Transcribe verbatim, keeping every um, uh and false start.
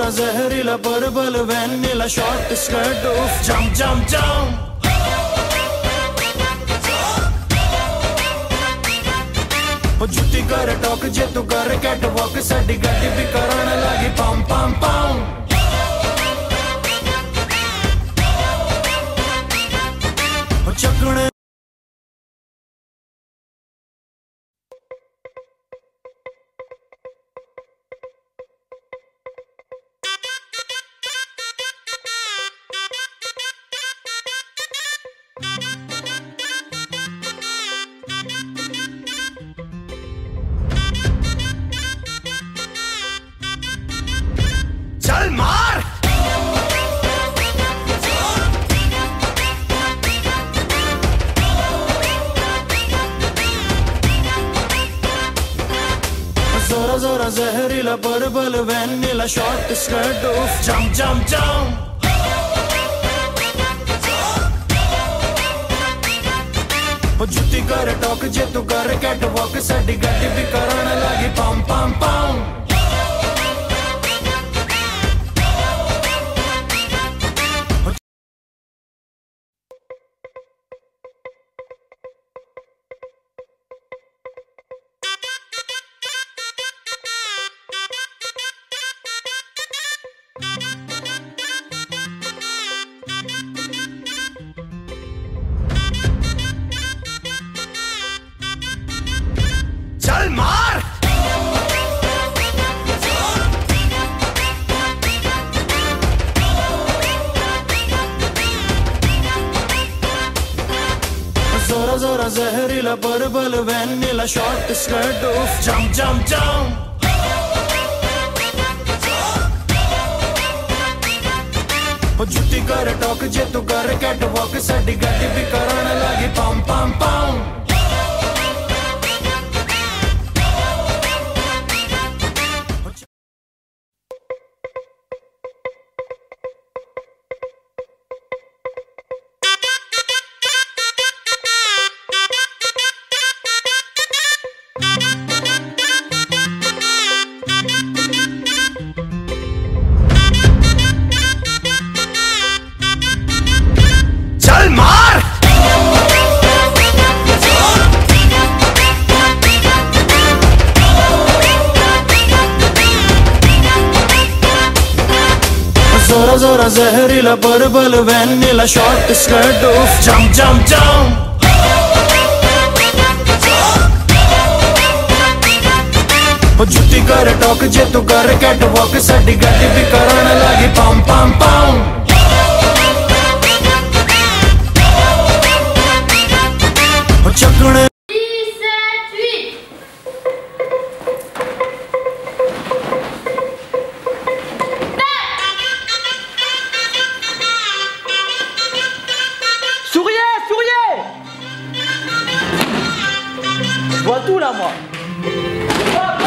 जोरा जहरीला purple vanilla short skirt उफ जंप जंप जंप जुत्ती कर टॉक जे तू कर कैट वॉक साडी गड्डी भी करान लगी पम पम पम चकने चल मार जोरा जोरा जहरीला पर्पल वैनिला शॉर्ट स्कर्ट उफ जंप जंप जंप जुत्ती कर टॉक जे तू कर कैट वॉक साडी गड्डी भी करान लगी पम पम पम चल मार जोरा जोरा जहरीला पर्पल वैनिला शॉर्ट स्कर्ट उफ जंप जंप जंप जुत्ती कर टॉक जे तू कर कैट वॉक साडी गड्डी भी करान लगी पम पम पम चल मार जोरा जोरा जहरीला पर्पल वैनिला शॉर्ट स्कर्ट उफ जंप जंप जंप जुत्ती कर टॉक जे तू कर कैट वॉक साडी गड्डी भी करान लगी पम पम पम चकने Souriez, souriez. Je vois tout là moi.